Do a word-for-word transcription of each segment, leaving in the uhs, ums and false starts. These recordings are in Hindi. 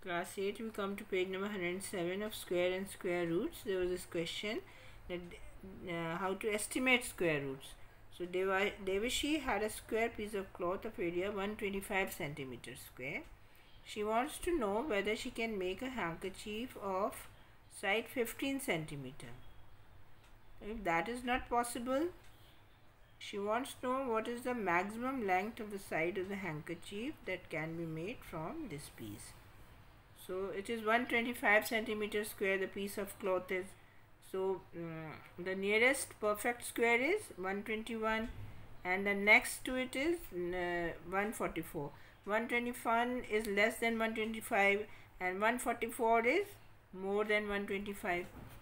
Class eight, we come to page number one hundred seven of square and square roots. There was this question that uh, how to estimate square roots. So Deva Devashi had a square piece of cloth of area one hundred twenty-five centimeters square. She wants to know whether she can make a handkerchief of side fifteen centimeter. If that is not possible, she wants to know what is the maximum length of the side of the handkerchief that can be made from this piece. So it is one hundred twenty-five centimeter square the piece of cloth is. So um, the nearest perfect square is one hundred twenty-one and the next to it is uh, one hundred forty-four. one hundred twenty-one is less than one hundred twenty-five and one hundred forty-four is more than one hundred twenty-five.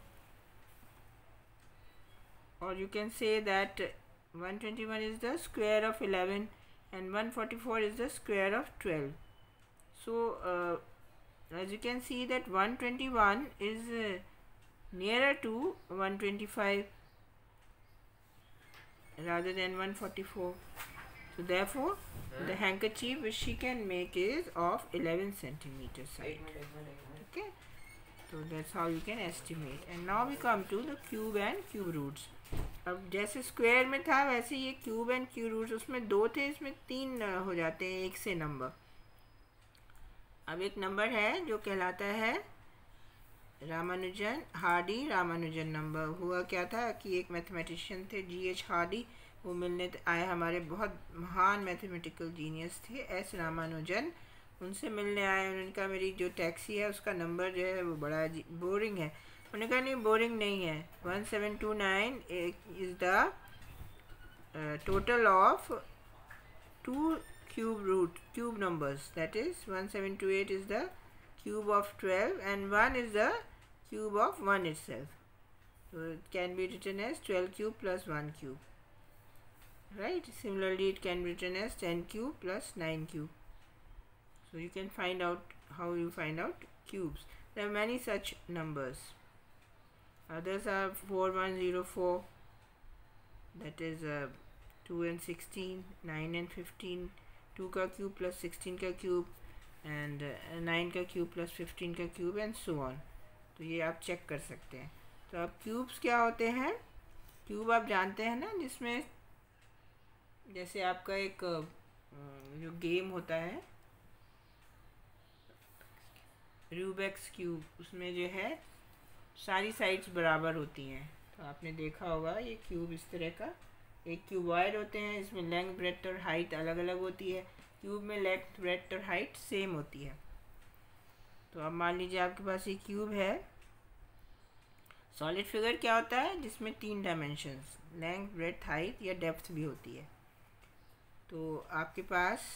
Or you can say that one hundred twenty-one is the square of eleven and one hundred forty-four is the square of twelve. So uh, as you can see that one hundred twenty-one is uh, nearer to one hundred twenty-five rather than one hundred forty-four. So therefore huh? the handkerchief which she can make is of eleven centimeter side. Okay, so that's how you can estimate. And now we come to the cube and cube roots. अब जैसे स्क्वायर में था वैसे ये क्यूब एंड क्यूब रूट्स, उसमें दो थे, इसमें तीन हो जाते हैं एक से नंबर. अब एक नंबर है जो कहलाता है रामानुजन हार्डी रामानुजन नंबर. हुआ क्या था कि एक मैथमेटिशियन थे जी एच हार्डी, वो मिलने आए, हमारे बहुत महान मैथमेटिकल जीनियस थे एस रामानुजन. उनसे मिलने आए. उन्होंने कहा मेरी जो टैक्सी है उसका नंबर जो है वो बड़ा बोरिंग है. उन्होंने कहा नहीं बोरिंग नहीं है, one seven two nine is the total of two cube root cube numbers, that is one seven two eight is the cube of twelve and one is the cube of one itself. So it can be written as twelve cube plus one cube, right? Similarly it can be written as ten cube plus nine cube. So you can find out how you find out cubes. There are many such numbers. Others are four one zero four, that is uh, two and sixteen, nine and fifteen, two का क्यूब प्लस सिक्सटीन का क्यूब एंड नाइन का क्यूब प्लस फिफ्टीन का क्यूब एंड सो ऑन. तो ये आप चेक कर सकते हैं. तो अब क्यूब्स क्या होते हैं? क्यूब आप जानते हैं ना, जिसमें जैसे आपका एक जो गेम होता है रूबिक्स क्यूब, उसमें जो है सारी साइड्स बराबर होती हैं. तो आपने देखा होगा ये क्यूब इस तरह का, एक क्यूबॉइड होते हैं, इसमें लेंथ ब्रेड्थ और हाइट अलग अलग होती है. क्यूब में लेंथ ब्रेड्थ और हाइट सेम होती है. तो अब मान लीजिए आपके पास ये क्यूब है. सॉलिड फिगर क्या होता है? जिसमें तीन डायमेंशंस लेंथ ब्रेड्थ हाइट या डेप्थ भी होती है. तो आपके पास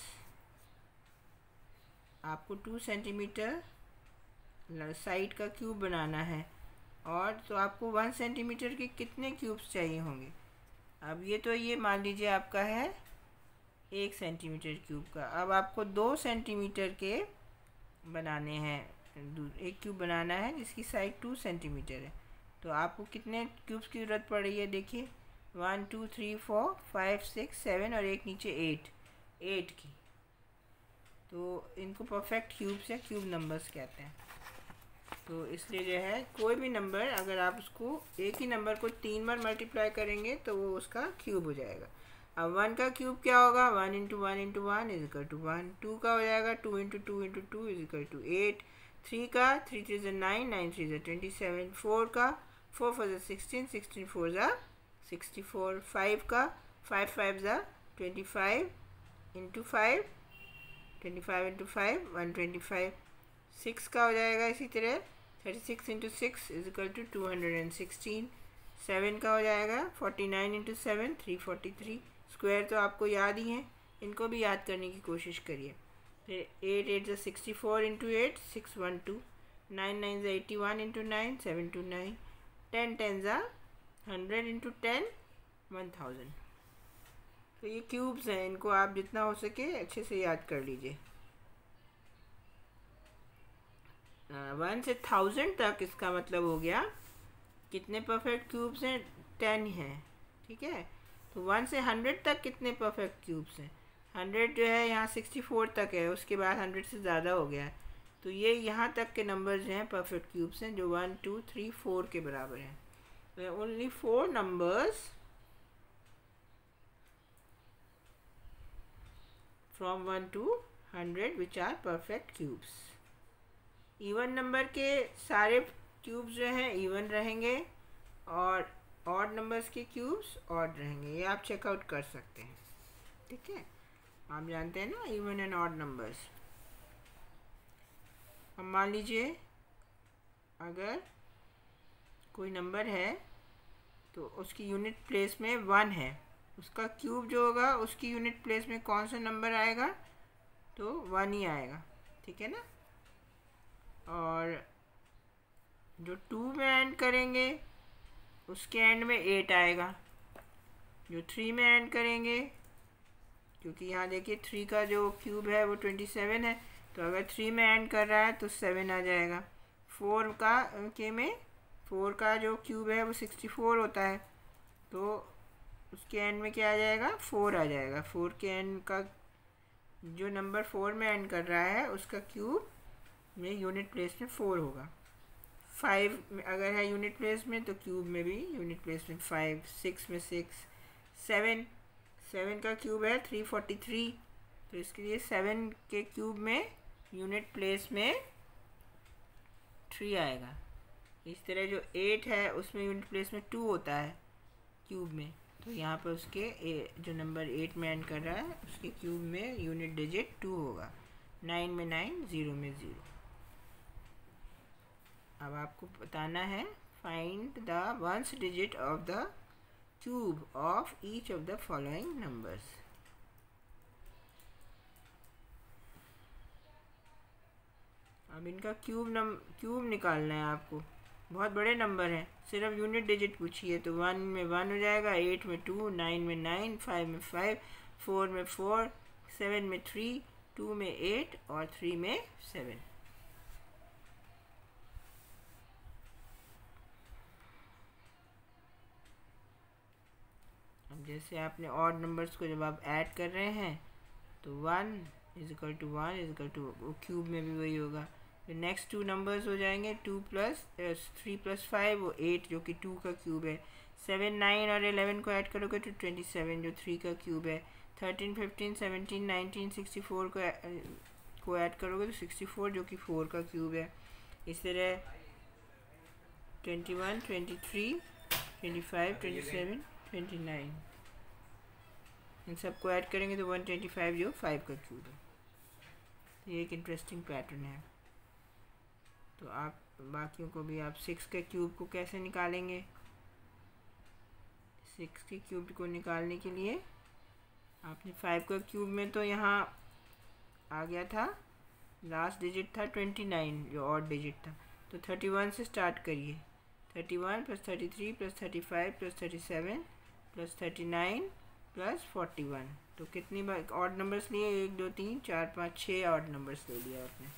आपको टू सेंटीमीटर साइड का क्यूब बनाना है, और तो आपको वन सेंटीमीटर के कितने क्यूब्स चाहिए होंगे? अब ये तो ये मान लीजिए आपका है एक सेंटीमीटर क्यूब का. अब आपको दो सेंटीमीटर के बनाने हैं, एक क्यूब बनाना है जिसकी साइड टू सेंटीमीटर है. तो आपको कितने क्यूब्स की ज़रूरत पड़ रही है? देखिए one two three four five six seven और एक नीचे एट, एट की. तो इनको परफेक्ट क्यूब्स या क्यूब नंबर्स कहते हैं. तो इसलिए जो है कोई भी नंबर अगर आप उसको एक ही नंबर को तीन बार मल्टीप्लाई करेंगे तो वो उसका क्यूब हो जाएगा. अब वन का क्यूब क्या होगा? One into one into one is equal to one. Two का हो जाएगा two into two into two is equal to eight. Three का थ्री थ्री ज़ा नाइन, नाइन थ्री ज़ा ट्वेंटी सेवन. फोर का फोर फोर ज़ा सिक्सटीन, सिक्सटीन फोर ज़ा सिक्सटी फोर. फाइव का फाइव फाइव ज़ा twenty five into five, twenty five into five one twenty five. Six का हो जाएगा इसी तरह thirty six into six is equal to two hundred and sixteen. Seven का हो जाएगा forty nine into seven three forty three. Square तो आपको याद ही है, इनको भी याद करने की कोशिश करिए. फिर एट एट ज़ा sixty four into eight six one two. Nine nine ज़ा eighty one into nine seven two nine. Ten ten ज़ा hundred into ten one thousand. तो ये क्यूब्स हैं, इनको आप जितना हो सके अच्छे से याद कर लीजिए. वन से थाउजेंड तक इसका मतलब हो गया कितने परफेक्ट क्यूब्स हैं? टेन हैं. ठीक है. तो वन से हंड्रेड तक कितने परफेक्ट क्यूब्स हैं? हंड्रेड जो है यहाँ सिक्सटी फोर तक है, उसके बाद हंड्रेड से ज़्यादा हो गया है. तो ये यहाँ तक के नंबर्स हैं परफेक्ट क्यूब्स हैं, जो वन टू थ्री फोर के बराबर हैं. Only four numbers from one to hundred which are perfect cubes. Even number के सारे क्यूब्स जो हैं इवन रहेंगे और ऑड नंबर्स के क्यूब्स ऑड रहेंगे. ये आप चेकआउट कर सकते हैं. ठीक है, आप जानते हैं ना इवन एंड ऑड नंबर्स. अब मान लीजिए अगर कोई नंबर है तो उसकी यूनिट प्लेस में वन है, उसका क्यूब जो होगा उसकी यूनिट प्लेस में कौन सा नंबर आएगा, तो वन ही आएगा. ठीक है ना. और जो टू में एंड करेंगे उसके एंड में एट आएगा. जो थ्री में एंड करेंगे, क्योंकि यहाँ देखिए थ्री का जो क्यूब है वो ट्वेंटी सेवन है, तो अगर थ्री में एंड कर रहा है तो सेवन आ जाएगा. फोर का के में फोर का जो क्यूब है वो सिक्सटी फोर होता है, तो उसके एंड में क्या आ जाएगा, फोर आ जाएगा. फोर के एंड का जो नंबर फोर में एंड कर रहा है उसका क्यूब में यूनिट प्लेस में फोर होगा. फाइव अगर है यूनिट प्लेस में तो क्यूब में भी यूनिट प्लेस में फाइव. सिक्स में सिक्स. सेवन सेवन का क्यूब है थ्री फोर्टी थ्री, तो इसके लिए सेवन के क्यूब में यूनिट प्लेस में थ्री आएगा. इस तरह जो एट है उसमें यूनिट प्लेस में टू होता है क्यूब में, तो यहाँ पर उसके ए, जो नंबर एट में एंड कर रहा है उसके क्यूब में यूनिट डिजिट टू होगा. नाइन में नाइन, ज़ीरो में ज़ीरो. अब आपको बताना है find the ones digit of the cube of each of the following numbers. अब इनका क्यूब नम क्यूब निकालना है आपको. बहुत बड़े नंबर हैं, सिर्फ यूनिट डिजिट पूछिए तो वन में वन हो जाएगा, एट में टू, नाइन में नाइन, फाइव में फाइव, फोर में फोर, सेवन में थ्री, टू में एट और थ्री में सेवन. अब जैसे आपने ऑड नंबर्स को जब आप ऐड कर रहे हैं तो one is equal to one is equal to, cube में भी वही होगा. फिर नेक्स्ट टू नंबर्स हो जाएंगे two plus three plus five, वो एट जो कि टू का क्यूब है. सेवन, नाइन और एलेवन को ऐड करोगे तो ट्वेंटी सेवन जो थ्री का क्यूब है. Thirteen, fifteen, seventeen, nineteen, sixty four को को ऐड करोगे तो सिक्सटी फोर जो कि फोर का क्यूब है. इस तरह twenty one, twenty three, twenty five, twenty seven, twenty nine, इन सबको ऐड करेंगे तो वन ट्वेंटी फाइव जो फाइव का क्यूब है. ये एक इंटरेस्टिंग पैटर्न है. तो आप बाकियों को भी आप सिक्स के क्यूब को कैसे निकालेंगे. सिक्स के क्यूब को निकालने के लिए आपने फाइव का क्यूब में तो यहाँ आ गया था, लास्ट डिजिट था ट्वेंटी नाइन जो ऑड डिजिट था, तो थर्टी वन से स्टार्ट करिए. Thirty one plus thirty three plus thirty five plus thirty seven plus thirty nine plus forty one. तो कितनी बार ऑड नंबर्स लिए, एक दो तीन चार पाँच छः ऑड नंबर्स ले लिया आपने.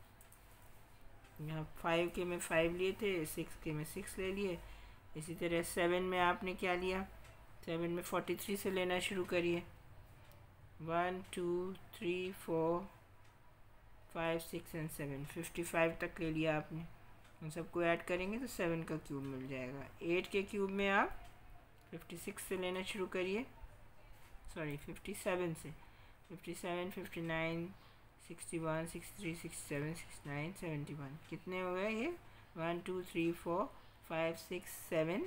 यहाँ फाइव के में फाइव लिए थे, सिक्स के में सिक्स ले लिए. इसी तरह सेवन में आपने क्या लिया, सेवन में फोर्टी थ्री से लेना शुरू करिए. One two three four five six and seven, fifty five तक ले लिया आपने. उन सबको ऐड करेंगे तो सेवन का क्यूब मिल जाएगा. एट के क्यूब में आप फिफ्टी सिक्स से लेना शुरू करिए, सॉरी फिफ्टी सेवन से. Fifty seven, fifty nine, sixty one, sixty three, sixty seven, sixty nine, seventy one. कितने हो गए ये, one two three four five six seven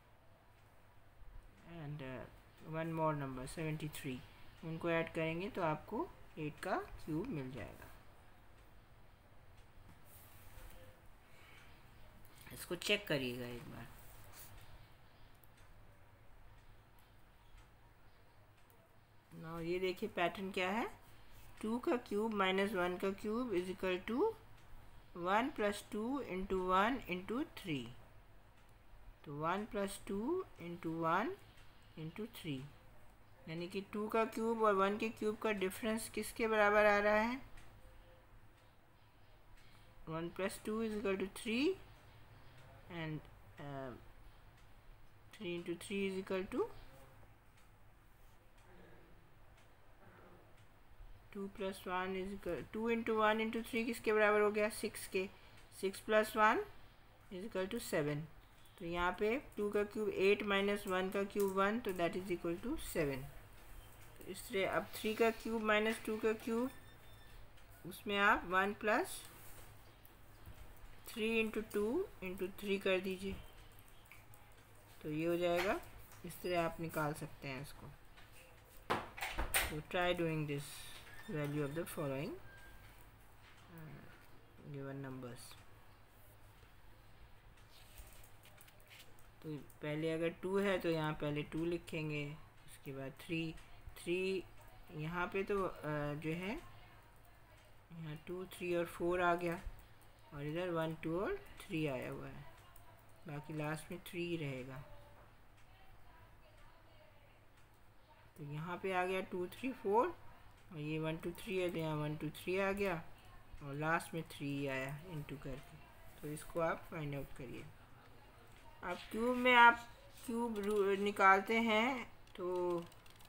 and one more number seventy three. उनको ऐड करेंगे तो आपको एट का क्यूब मिल जाएगा. इसको चेक करिएगा एक बार. ना ये देखिए पैटर्न क्या है, टू का क्यूब माइनस वन का cube is equal to one plus two into one into three. तो one plus two into one into three, यानी कि टू का क्यूब और वन के क्यूब का डिफरेंस किसके बराबर आ रहा है, one plus two is equal to three and three into three is equal to two plus one is two into one into three किसके बराबर हो गया, सिक्स के। Six plus one is equal to seven. तो यहाँ पे टू का क्यूब एट माइनस वन का क्यूब वन, तो that is equal to seven. तो इस तरह अब थ्री का क्यूब माइनस टू का क्यूब, उसमें आप one plus three into two into three कर दीजिए, तो ये हो जाएगा। इस तरह आप निकाल सकते हैं इसको। तो try doing this value of the following given numbers. तो पहले अगर टू है तो यहाँ पहले टू लिखेंगे, उसके बाद थ्री। थ्री यहाँ पे तो जो है यहाँ टू थ्री और फोर आ गया, और इधर वन टू और थ्री आया हुआ है, बाकी लास्ट में थ्री रहेगा। तो यहाँ पे आ गया टू थ्री फोर, और ये वन टू थ्री है तो यहाँ वन टू थ्री आ गया, और लास्ट में थ्री आया इनटू करके। तो इसको आप फाइंड आउट करिए। अब क्यूब में आप क्यूब निकालते हैं तो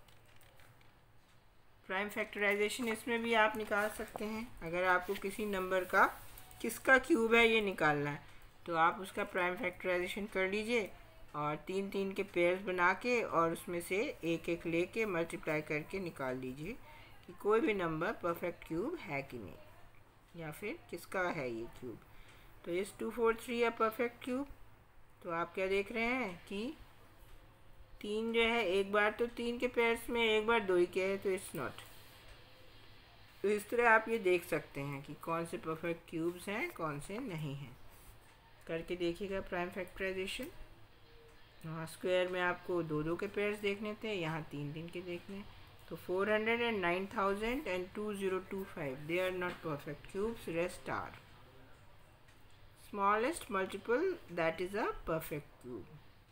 प्राइम फैक्टराइजेशन इसमें भी आप निकाल सकते हैं। अगर आपको किसी नंबर का किसका क्यूब है ये निकालना है, तो आप उसका प्राइम फैक्टराइजेशन कर लीजिए, और तीन तीन के पेयर्स बना के और उसमें से एक एक लेके मल्टीप्लाई करके निकाल लीजिए कि कोई भी नंबर परफेक्ट क्यूब है कि नहीं, या फिर किसका है ये क्यूब। तो इस टू फोर थ्री है परफेक्ट क्यूब। तो आप क्या देख रहे हैं कि तीन जो है एक बार तो तीन के पेयर्स में, एक बार दो ही के है, तो इट्स नॉट। तो इस तरह आप ये देख सकते हैं कि कौन से परफेक्ट क्यूब्स हैं, कौन से नहीं हैं। करके देखिएगा प्राइम फैक्टराइजेशन। वहाँ स्क्वायर में आपको दो दो के पेयर्स देखने थे, यहाँ तीन तीन के देखने। तो four hundred and nine thousand and two zero two five they are not perfect cubes, rest are. Smallest multiple that is a perfect cube.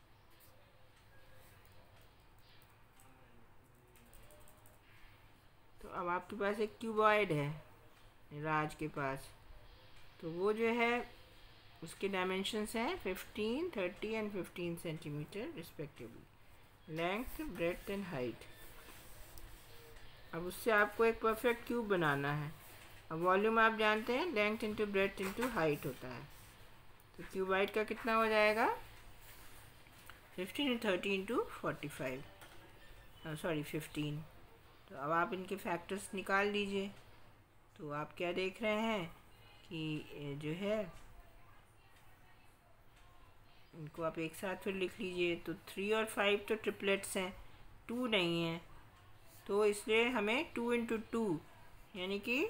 तो अब आपके पास एक क्यूबॉइड है राज के पास, तो वो जो है उसके डायमेंशंस हैं fifteen, thirty and fifteen centimetre respectively, length, breadth and height. अब उससे आपको एक परफेक्ट क्यूब बनाना है। अब वॉल्यूम आप जानते हैं length into breadth into height होता है। तो क्यूबॉइड का कितना हो जाएगा, fifteen thirty into forty five sorry fifteen. तो अब आप इनके फैक्टर्स निकाल लीजिए। तो आप क्या देख रहे हैं कि जो है इनको आप एक साथ फिर लिख लीजिए। तो थ्री और फाइव तो ट्रिपलेट्स हैं, टू नहीं है, तो इसलिए हमें टू इंटू टू यानी कि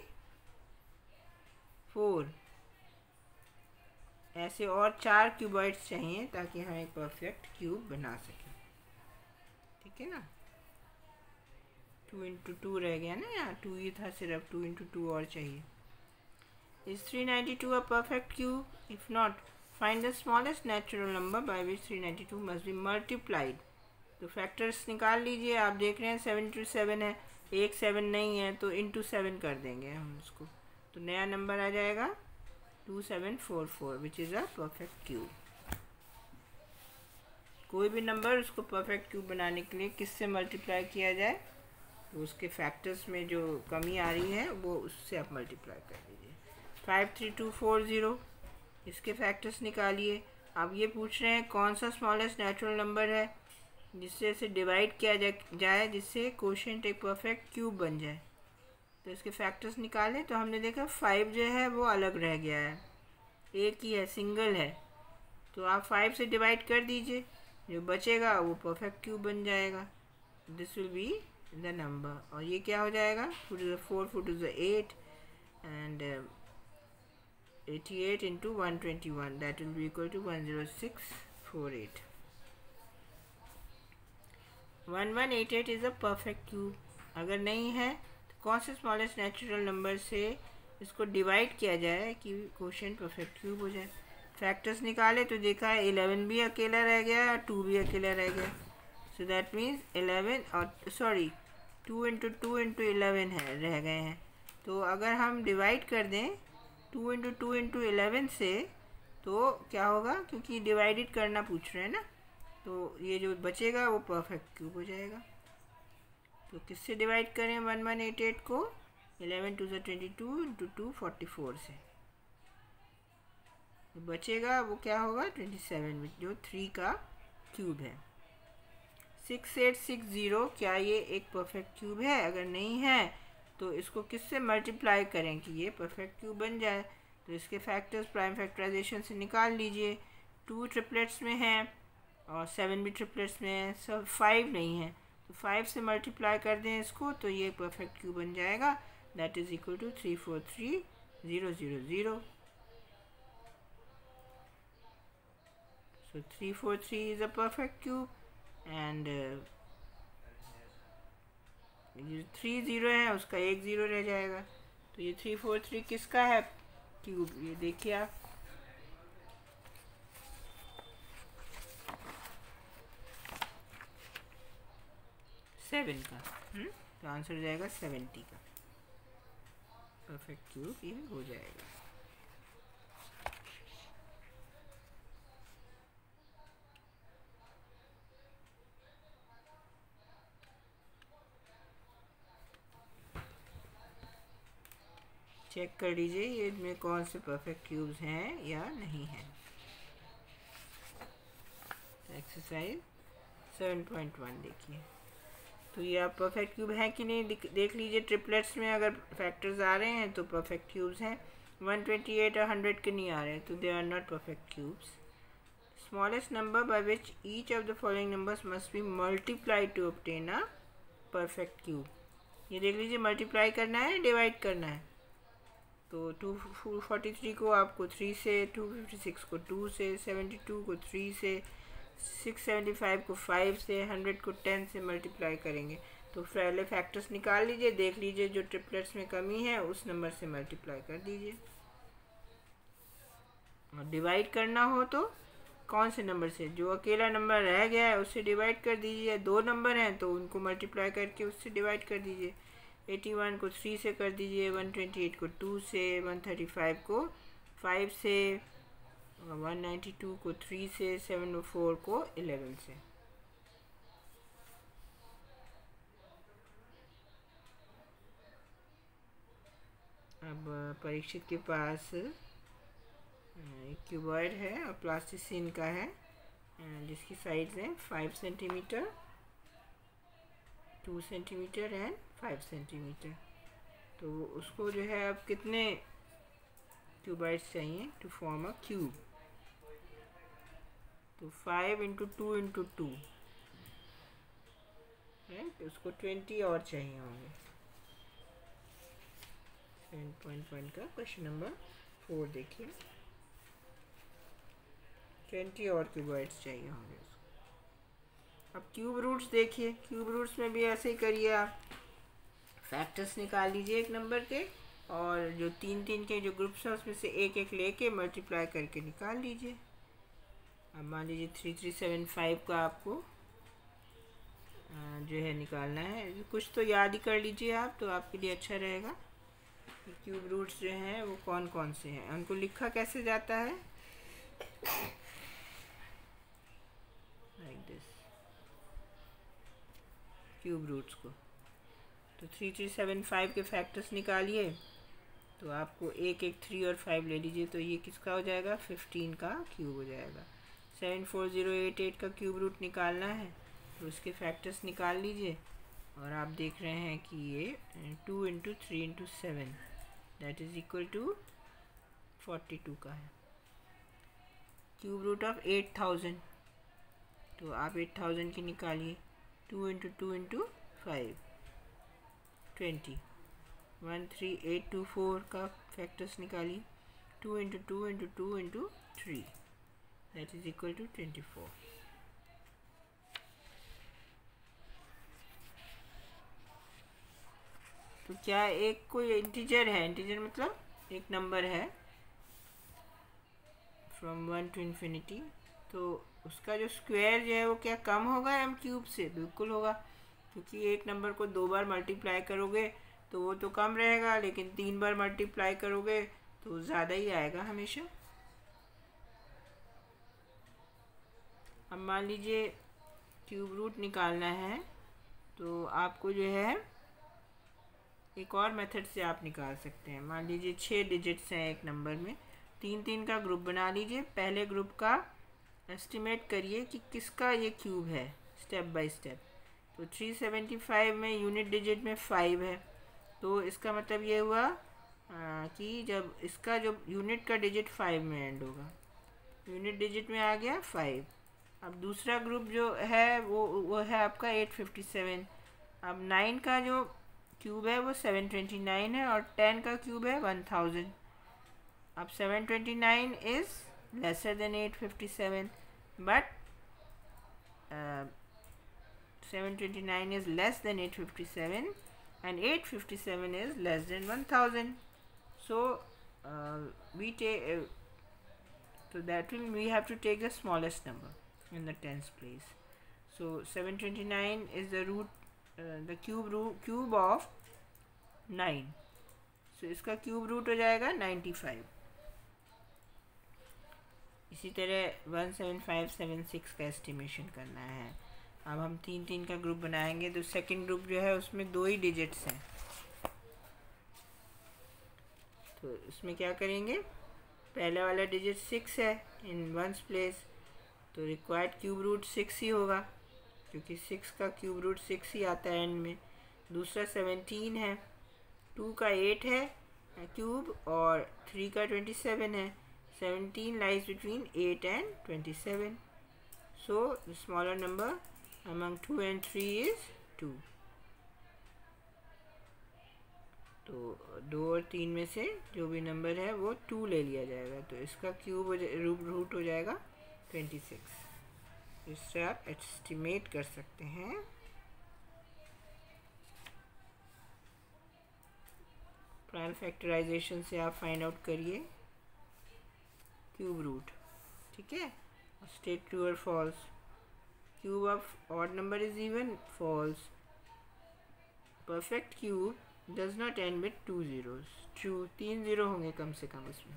फोर, ऐसे और चार क्यूबॉइड्स चाहिए ताकि हम एक परफेक्ट क्यूब बना सकें। ठीक है ना, टू इंटू टू रह गया ना, यहाँ टू ही था सिर्फ, टू इंटू टू और चाहिए। Is three ninety two a perfect cube? If not, find the smallest natural number by which three ninety two must be multiplied. तो फैक्टर्स निकाल लीजिए। आप देख रहे हैं सेवन इंटू सेवन है, एक सेवन नहीं है तो इंटू सेवन कर देंगे हम उसको, तो नया नंबर आ जाएगा two seven four four which is a perfect cube. कोई भी नंबर उसको परफेक्ट क्यूब बनाने के लिए किससे मल्टीप्लाई किया जाए, तो उसके फैक्टर्स में जो कमी आ रही है वो उससे आप मल्टीप्लाई कर दीजिए। Five three two four zero, इसके फैक्टर्स निकालिए। अब ये पूछ रहे हैं कौन सा स्मॉलेस्ट नेचुरल नंबर है जिससे इसे डिवाइड किया जाए जिससे कोशेंट एक परफेक्ट क्यूब बन जाए। तो इसके फैक्टर्स निकालें तो हमने देखा फाइव जो है वो अलग रह गया है, एक ही है, सिंगल है। तो आप फाइव से डिवाइड कर दीजिए, जो बचेगा वो परफेक्ट क्यूब बन जाएगा। This will be the number. और ये क्या हो जाएगा, two to the four, four to the eight and eighty eight into one twenty one, that will be equal to one zero six four eight. One one eight eight is a perfect cube. अगर नहीं है तो कौन से स्मॉलेस्ट नेचुरल नंबर से इसको डिवाइड किया जाए कि क्वोशिएंट परफेक्ट क्यूब हो जाए। फैक्टर्स निकाले तो देखा है इलेवन भी अकेला रह गया और टू भी अकेला रह गया। सो दैट मीन्स इलेवन और sorry two into two into eleven है रह गए हैं। तो अगर हम डिवाइड कर दें two into two into eleven से तो क्या होगा, क्योंकि डिवाइडेड करना पूछ रहे हैं ना, तो ये जो बचेगा वो परफेक्ट क्यूब हो जाएगा। तो किससे डिवाइड करें वन वन एट एट को, इलेवन टू ज़ा twenty two into two forty four से तो बचेगा वो क्या होगा ट्वेंटी सेवन, जो थ्री का क्यूब है। सिक्स एट सिक्स ज़ीरो, क्या ये एक परफेक्ट क्यूब है? अगर नहीं है तो इसको किससे मल्टीप्लाई करें कि ये परफेक्ट क्यूब बन जाए? तो इसके फैक्टर्स प्राइम फैक्टराइजेशन से निकाल लीजिए। टू ट्रिपलेट्स में है और सेवन भी ट्रिपलेट्स में है, सब फाइव नहीं है, तो फाइव से मल्टीप्लाई कर दें इसको तो ये परफेक्ट क्यूब बन जाएगा। That is equal to three four three zero zero zero. So three four three is a perfect cube and ये थ्री ज़ीरो है उसका एक ज़ीरो रह जाएगा। तो ये थ्री फोर थ्री किसका है क्यूब? ये देखिए आप, सेवन का। हुँ? तो आंसर हो जाएगा सेवेंटी का परफेक्ट क्यूब ये हो जाएगा। चेक कर लीजिए ये इनमें कौन से परफेक्ट क्यूब्स हैं या नहीं हैं। एक्सरसाइज सेवन पॉइंट वन देखिए, तो ये आप परफेक्ट क्यूब है कि नहीं देख लीजिए। ट्रिपलेट्स में अगर फैक्टर्स आ रहे हैं तो परफेक्ट क्यूब्स हैं, वन ट्वेंटी एट और हंड्रेड के नहीं आ रहे तो they are not perfect cubes. Smallest number by which each of the following numbers must be multiplied to obtain a perfect cube. ये देख लीजिए, मल्टीप्लाई करना है डिवाइड करना है। तो टू फोर्टी थ्री को आपको थ्री से, टू फिफ्टी सिक्स को टू से, सेवेंटी टू को थ्री से, सिक्स सेवेंटी फाइव को फाइव से, हंड्रेड को टेन से मल्टीप्लाई करेंगे। तो पहले फैक्टर्स निकाल लीजिए, देख लीजिए जो ट्रिपलेट्स में कमी है उस नंबर से मल्टीप्लाई कर दीजिए। और डिवाइड करना हो तो कौन से नंबर से? जो अकेला नंबर रह गया है उससे डिवाइड कर दीजिए। दो नंबर हैं तो उनको मल्टीप्लाई करके उससे डिवाइड कर दीजिए। एटी वन को थ्री से कर दीजिए, वन ट्वेंटी एट को टू से, वन थर्टी फाइव को फाइव से, वन नाइन्टी टू को थ्री से, सेवन ओ फोर को इलेवन से। अब परीक्षित के पास एक क्यूबॉइड है और प्लास्टिसिन का है जिसकी साइड्स हैं five centimetre, two centimetre and five centimetre. तो उसको जो है अब कितने क्यूबाइड्स चाहिए टू फॉर्म अ क्यूब? तो five into two into two, right, उसको ट्वेंटी और चाहिए होंगे। सेवन पॉइंट वन का क्वेश्चन नंबर फोर देखिए, ट्वेंटी और क्यूबॉइड्स चाहिए होंगे उसको। अब क्यूब रूट्स देखिए, क्यूब रूट्स में भी ऐसे ही करिए आप, फैक्टर्स निकाल लीजिए एक नंबर के और जो तीन तीन के जो ग्रुप्स हैं उसमें से एक एक लेके मल्टीप्लाई करके निकाल लीजिए। अब मान लीजिए थ्री थ्री सेवन फाइव का आपको जो है निकालना है। कुछ तो याद ही कर लीजिए आप, तो आपके लिए अच्छा रहेगा। क्यूब रूट्स जो हैं वो कौन कौन से हैं, उनको लिखा कैसे जाता है, लाइक दिस, क्यूब रूट्स को। तो थ्री थ्री सेवन फाइव के फैक्टर्स निकालिए, तो आपको एक एक थ्री और फाइव ले लीजिए, तो ये किसका हो जाएगा, फिफ्टीन का क्यूब हो जाएगा। Seven four zero eight eight का क्यूब रूट निकालना है, तो उसके फैक्टर्स निकाल लीजिए और आप देख रहे हैं कि ये two into three into seven that is equal to forty two का है। Cube root of eight thousand, तो आप एट थाउजेंड की निकालिए, two into two into five twenty, one three eight two four का फैक्टर्स निकालिए, two into two into two into three that is equal to twenty four. तो क्या एक कोई इंटीजर है, इंटीजर मतलब एक नंबर है फ्रॉम वन टू इन्फिनिटी, तो उसका जो स्क्वायर जो है वो क्या कम होगा एम क्यूब से? बिल्कुल होगा, क्योंकि एक नंबर को दो बार मल्टीप्लाई करोगे तो वो तो कम रहेगा, लेकिन तीन बार मल्टीप्लाई करोगे तो ज़्यादा ही आएगा हमेशा। अब मान लीजिए क्यूब रूट निकालना है, तो आपको जो है एक और मेथड से आप निकाल सकते हैं। मान लीजिए छः डिजिट्स हैं एक नंबर में, तीन तीन का ग्रुप बना लीजिए। पहले ग्रुप का एस्टिमेट करिए कि किसका ये क्यूब है, स्टेप बाय स्टेप। तो थ्री सेवेंटी फाइव में यूनिट डिजिट में फाइव है, तो इसका मतलब ये हुआ आ, कि जब इसका जो यूनिट का डिजिट फाइव में एंड होगा, यूनिट डिजिट में आ गया फाइव। अब दूसरा ग्रुप जो है वो वो है आपका एट फिफ्टी सेवन। अब नाइन का जो क्यूब है वो सेवन ट्वेंटी नाइन है और टेन का क्यूब है वन थाउजेंड। अब seven twenty nine is lesser than eight fifty seven, but seven twenty nine is less than eight fifty-seven and eight fifty-seven is less than one thousand. So uh, we take uh, so that will we have to take the smallest number in the tens place. So seven twenty-nine is the root uh, the cube root cube of nine. So इसका क्यूब रूट हो जाएगा नाइन्टी फाइव। इसी तरह one seven five seven six का एस्टिमेशन करना है। अब हम तीन तीन का ग्रुप बनाएंगे, तो सेकंड ग्रुप जो है उसमें दो ही डिजिट्स हैं, तो इसमें क्या करेंगे, पहले वाला डिजिट सिक्स है इन वंस प्लेस, तो रिक्वायर्ड क्यूब रूट सिक्स ही होगा क्योंकि सिक्स का क्यूब रूट सिक्स ही आता है एंड में। दूसरा सेवेंटीन है, टू का एट है क्यूब और थ्री का ट्वेंटी सेवन है। Seventeen lies between eight and twenty seven, so the smaller number among two and three is two। तो दो और तीन में से जो भी नंबर है वो टू ले लिया जाएगा, तो इसका क्यूब रूट हो जाएगा ट्वेंटी सिक्स। इससे आप एस्टिमेट कर सकते हैं। प्राइम फैक्टराइजेशन से आप फाइंड आउट करिए क्यूब रूट, ठीक है। स्टेट ट्रू और false. Cube of odd number is even, false. Perfect cube does not end with two zeros, true। तीन जीरो होंगे कम से कम इसमें।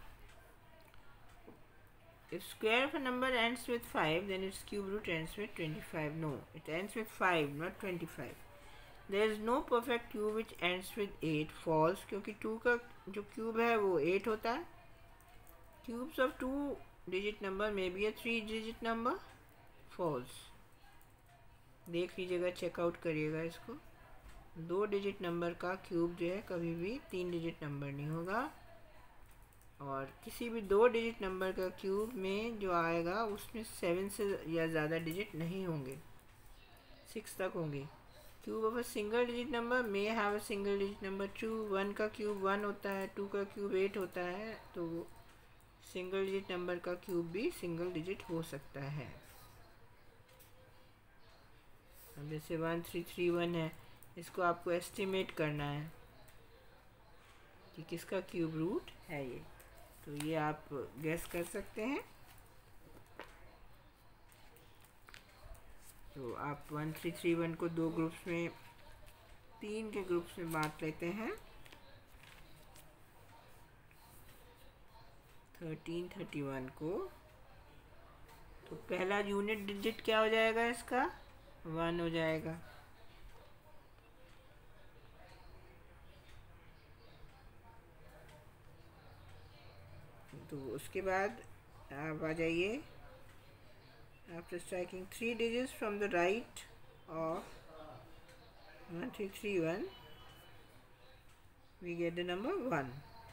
If square of a number ends with five, then its cube root ends with twenty-five. No, it ends with five, not twenty-five. There is no perfect cube which ends with eight, false, क्योंकि two का जो cube है वो eight होता है। Cubes of two digit number may be a three digit number, false. देख लीजिएगा, चेकआउट करिएगा इसको। दो डिजिट नंबर का क्यूब जो है कभी भी तीन डिजिट नंबर नहीं होगा, और किसी भी दो डिजिट नंबर का क्यूब में जो आएगा उसमें सेवन से या ज़्यादा डिजिट नहीं होंगे, सिक्स तक होंगे। Cube of a single digit number may have a single digit number too. One का क्यूब वन होता है, टू का क्यूब एट होता है, तो सिंगल डिजिट नंबर का क्यूब भी सिंगल डिजिट हो सकता है। अब जैसे वन थ्री थ्री वन है, इसको आपको एस्टिमेट करना है कि किसका क्यूब रूट है ये, तो ये आप गेस कर सकते हैं। तो आप वन थ्री थ्री वन को दो ग्रुप्स में, तीन के ग्रुप्स में बांट लेते हैं। थर्टीन थर्टी वन को, तो पहला यूनिट डिजिट क्या हो जाएगा इसका, वन हो जाएगा। तो उसके बाद आप आ जाइए, after striking three digits from the right of one three three one we get the number one.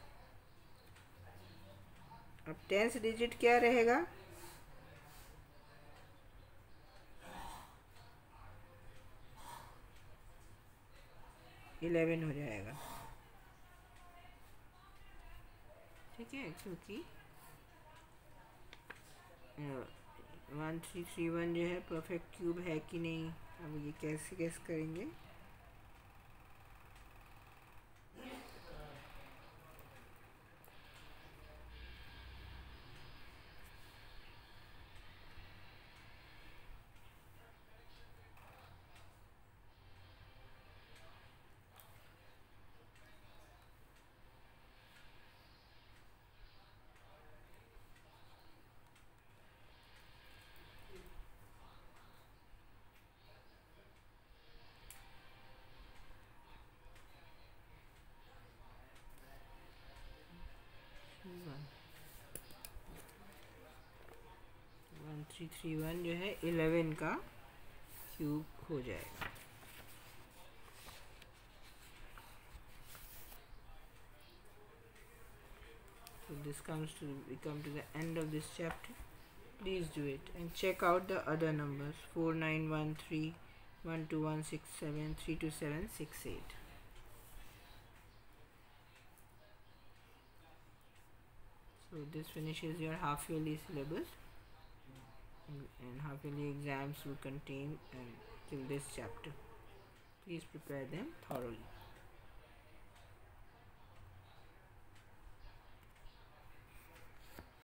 अब टेंथ डिजिट क्या रहेगा, इलेवन हो जाएगा, ठीक है, क्योंकि वन थ्री थ्री वन जो है परफेक्ट क्यूब है कि नहीं। अब ये कैसे गेस करेंगे, वन थ्री थ्री वन जो है इलेवन का क्यूब हो जाएगा। So this comes to we come to the end of this chapter. Please do it and check out the other numbers four nine one three, one two one six seven, three two seven six eight. So this finishes your half yearly syllabus, and, and half yearly exams will contain and till this chapter. Please prepare them thoroughly.